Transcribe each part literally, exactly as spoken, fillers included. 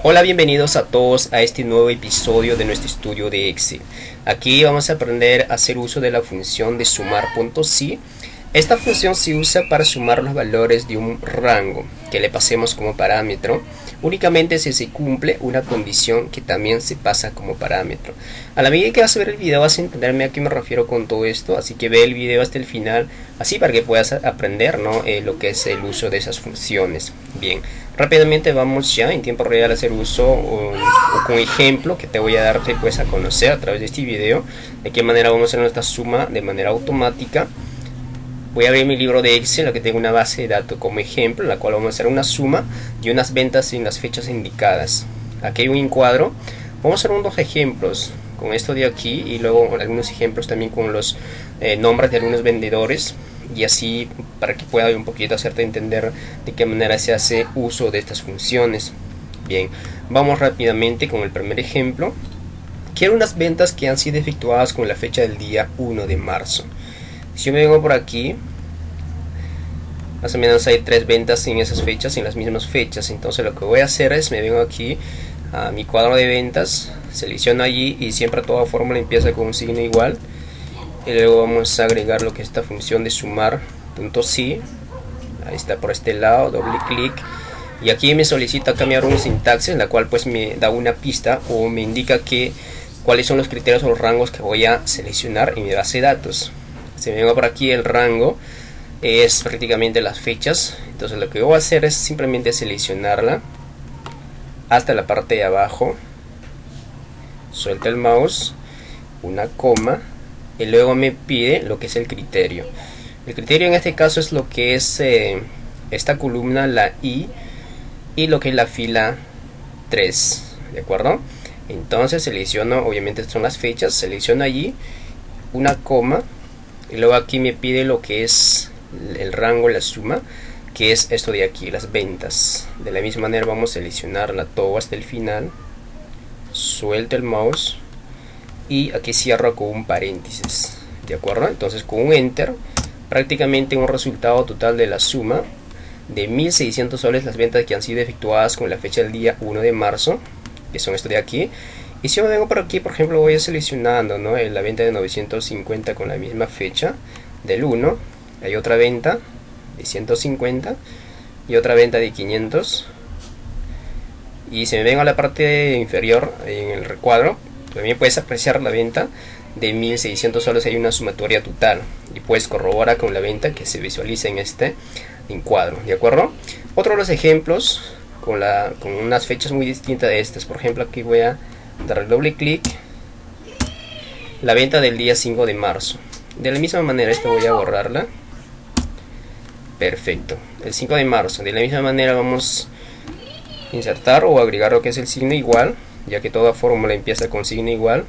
Hola, bienvenidos a todos a este nuevo episodio de nuestro estudio de Excel. Aquí vamos a aprender a hacer uso de la función de sumar.si. Esta función se usa para sumar los valores de un rango que le pasemos como parámetro, únicamente si se cumple una condición que también se pasa como parámetro. A la medida que vas a ver el video vas a entenderme a qué me refiero con todo esto, así que ve el video hasta el final, así para que puedas aprender, ¿no? eh, lo que es el uso de esas funciones. Bien, rápidamente vamos ya en tiempo real a hacer uso o, o con ejemplo que te voy a dar pues, a conocer a través de este video, de qué manera vamos a hacer nuestra suma de manera automática. Voy a abrir mi libro de Excel, aquí tengo una base de datos como ejemplo, en la cual vamos a hacer una suma de unas ventas en las fechas indicadas. Aquí hay un encuadro. Vamos a hacer unos ejemplos con esto de aquí y luego algunos ejemplos también con los eh, nombres de algunos vendedores, y así para que pueda un poquito hacerte entender de qué manera se hace uso de estas funciones. Bien, vamos rápidamente con el primer ejemplo. Quiero unas ventas que han sido efectuadas con la fecha del día uno de marzo. Si yo me vengo por aquí, más o menos hay tres ventas en esas fechas, en las mismas fechas. Entonces lo que voy a hacer es, me vengo aquí a mi cuadro de ventas, selecciono allí y siempre toda fórmula empieza con un signo igual. Y luego vamos a agregar lo que es esta función de sumar.si. Ahí está por este lado, doble clic. Y aquí me solicita cambiar un sintaxis, en la cual pues me da una pista o me indica que cuáles son los criterios o los rangos que voy a seleccionar en mi base de datos. Si me vengo por aquí, el rango es prácticamente las fechas. Entonces lo que voy a hacer es simplemente seleccionarla hasta la parte de abajo, suelto el mouse, una coma, y luego me pide lo que es el criterio. El criterio en este caso es lo que es eh, esta columna, la I, y lo que es la fila tres, ¿de acuerdo? Entonces selecciono, obviamente son las fechas, selecciono allí una coma, y luego aquí me pide lo que es el rango, la suma, que es esto de aquí, las ventas. De la misma manera vamos a seleccionarla todo hasta el final, suelto el mouse y aquí cierro con un paréntesis, ¿de acuerdo? Entonces con un enter, prácticamente un resultado total de la suma de mil seiscientos soles las ventas que han sido efectuadas con la fecha del día uno de marzo, que son esto de aquí. Y si yo vengo por aquí, por ejemplo, voy a seleccionando, ¿no? la venta de novecientos cincuenta con la misma fecha del uno. Hay otra venta de ciento cincuenta y otra venta de quinientos. Y si me vengo a la parte inferior, en el recuadro, también puedes apreciar la venta de mil seiscientos soles. Hay una sumatoria total y puedes corroborar con la venta que se visualiza en este encuadro, ¿de acuerdo? Otro de los ejemplos con, la, con unas fechas muy distintas de estas. Por ejemplo, aquí voy a dar doble clic, la venta del día cinco de marzo. De la misma manera, esto voy a borrarla. Perfecto, el cinco de marzo. De la misma manera vamos a insertar o agregar lo que es el signo igual, ya que toda fórmula empieza con signo igual.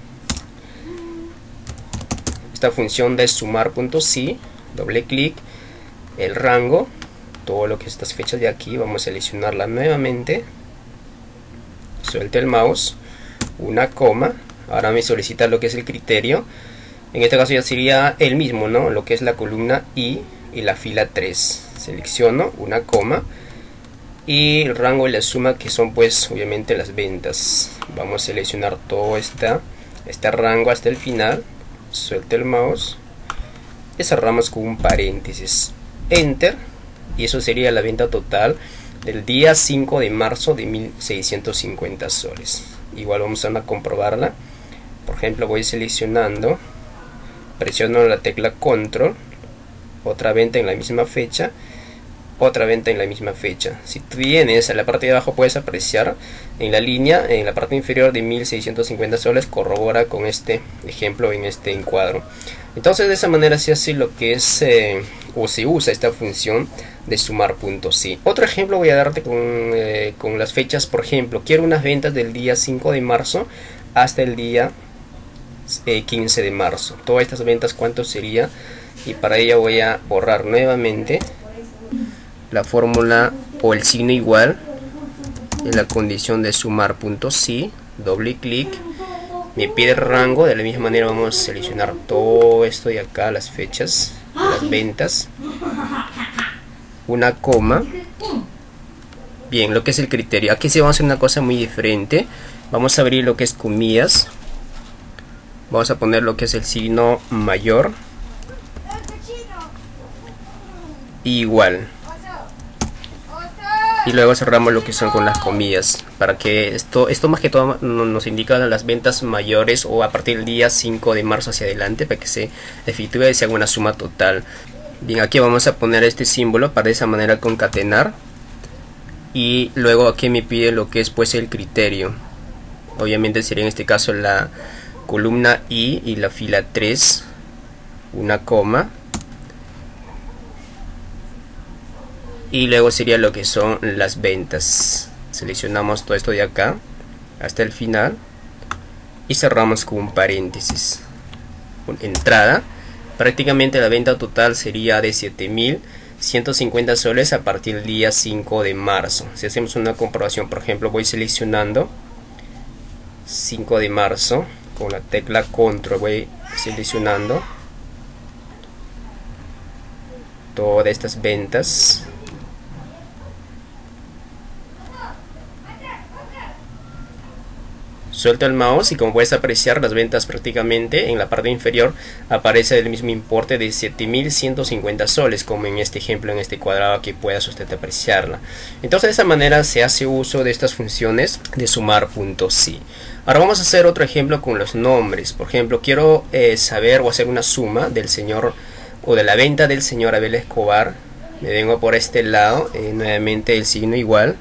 Esta función de sumar.si, doble clic, el rango, todo lo que es estas fechas de aquí, vamos a seleccionarla nuevamente, suelto el mouse, una coma, ahora me solicita lo que es el criterio. En este caso ya sería el mismo, ¿no? Lo que es la columna I y la fila tres. Selecciono una coma y el rango y la suma, que son pues obviamente las ventas. Vamos a seleccionar todo esta, este rango hasta el final, suelto el mouse y cerramos con un paréntesis, enter, y eso sería la venta total del día cinco de marzo de mil seiscientos cincuenta soles. Igual vamos a comprobarla. Por ejemplo, voy seleccionando, presiono la tecla control, otra venta en la misma fecha, otra venta en la misma fecha. Si tú vienes a la parte de abajo, puedes apreciar en la línea, en la parte inferior de mil seiscientos cincuenta soles, corrobora con este ejemplo en este encuadro. Entonces de esa manera se hace lo que es eh, o se usa esta función de sumar.si. Otro ejemplo voy a darte con, eh, con las fechas. Por ejemplo, quiero unas ventas del día cinco de marzo hasta el día eh, quince de marzo. Todas estas ventas, ¿cuánto sería? Y para ello voy a borrar nuevamente la fórmula o el signo igual en la condición de sumar.si, doble clic, me pide el rango. De la misma manera vamos a seleccionar todo esto de acá, las fechas, las ventas, una coma, Bien, lo que es el criterio. Aquí sí vamos a hacer una cosa muy diferente. Vamos a abrir lo que es comillas. Vamos a poner lo que es el signo mayor. Igual. Y luego cerramos lo que son con las comillas. Para que esto, esto más que todo nos indica las ventas mayores o a partir del día cinco de marzo hacia adelante. Para que se efectúe y se haga una suma total. Bien, aquí vamos a poner este símbolo para de esa manera concatenar. Y luego aquí me pide lo que es pues el criterio. Obviamente sería en este caso la columna I y la fila tres. Una coma. Y luego sería lo que son las ventas. Seleccionamos todo esto de acá hasta el final. Y cerramos con un paréntesis. Entrada. Prácticamente la venta total sería de siete mil ciento cincuenta soles a partir del día cinco de marzo. Si hacemos una comprobación, por ejemplo, voy seleccionando cinco de marzo. Con la tecla control voy seleccionando todas estas ventas. Suelto el mouse y como puedes apreciar las ventas prácticamente en la parte inferior aparece el mismo importe de siete mil ciento cincuenta soles, como en este ejemplo, en este cuadrado que puedas usted apreciarla. Entonces de esa manera se hace uso de estas funciones de sumar.si. Ahora vamos a hacer otro ejemplo con los nombres. Por ejemplo, quiero eh, saber o hacer una suma del señor o de la venta del señor Abel Escobar. Me vengo por este lado, eh, nuevamente el signo igual.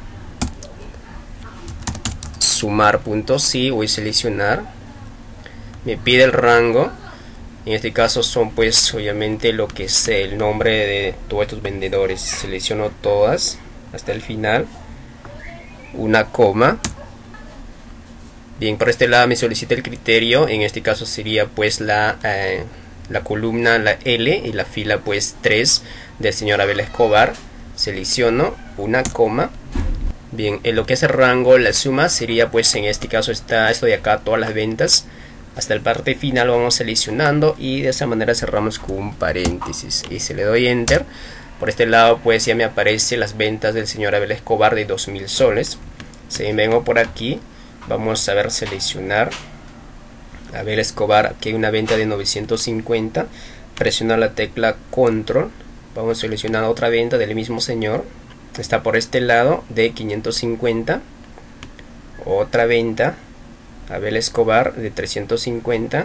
Sumar.si, voy a seleccionar, me pide el rango, en este caso son pues obviamente lo que es el nombre de todos estos vendedores. Selecciono todas hasta el final, una coma. Bien, por este lado me solicita el criterio, en este caso sería pues la, eh, la columna, la L y la fila pues tres del señor Abel Escobar. Selecciono una coma. Bien, en lo que es el rango, la suma sería pues en este caso está esto de acá, todas las ventas. Hasta el parte final vamos seleccionando y de esa manera cerramos con un paréntesis. Y si le doy enter, por este lado pues ya me aparece las ventas del señor Abel Escobar de dos mil soles. Si vengo por aquí, vamos a ver seleccionar Abel Escobar, aquí hay una venta de novecientos cincuenta. Presionar la tecla control, vamos a seleccionar otra venta del mismo señor. Está por este lado de quinientos cincuenta. Otra venta Abel Escobar de trescientos cincuenta.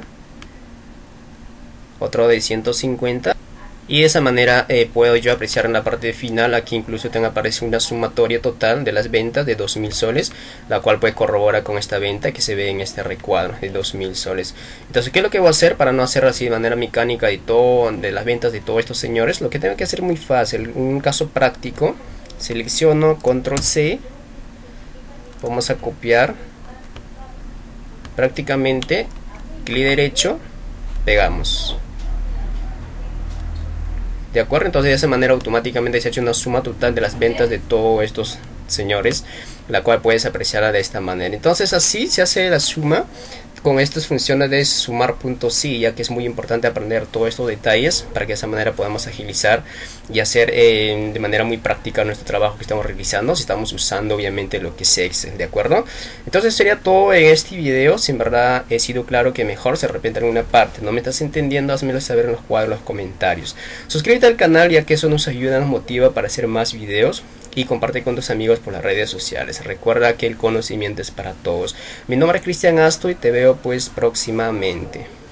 Otro de ciento cincuenta. Y de esa manera eh, puedo yo apreciar en la parte final. Aquí incluso tengo aparece una sumatoria total de las ventas de dos mil soles, la cual puede corroborar con esta venta que se ve en este recuadro de dos mil soles. Entonces, ¿qué es lo que voy a hacer para no hacer así de manera mecánica de, todo, de las ventas de todos estos señores? Lo que tengo que hacer es muy fácil. Un caso práctico. Selecciono control C, vamos a copiar, prácticamente clic derecho, pegamos. De acuerdo, entonces de esa manera automáticamente se ha hecho una suma total de las ventas de todos estos señores, la cual puedes apreciar de esta manera. Entonces así se hace la suma con estas funciones de sumar.si, ya que es muy importante aprender todos estos detalles para que de esa manera podamos agilizar y hacer eh, de manera muy práctica nuestro trabajo que estamos realizando, si estamos usando obviamente lo que es Excel, ¿de acuerdo? Entonces sería todo en este video. Si en verdad he sido claro, que mejor, si de repente en alguna parte no me estás entendiendo, házmelo saber en los cuadros, en los comentarios. Suscríbete al canal, ya que eso nos ayuda, nos motiva para hacer más videos. Y comparte con tus amigos por las redes sociales. Recuerda que el conocimiento es para todos. Mi nombre es Cristian Asto y te veo pues próximamente.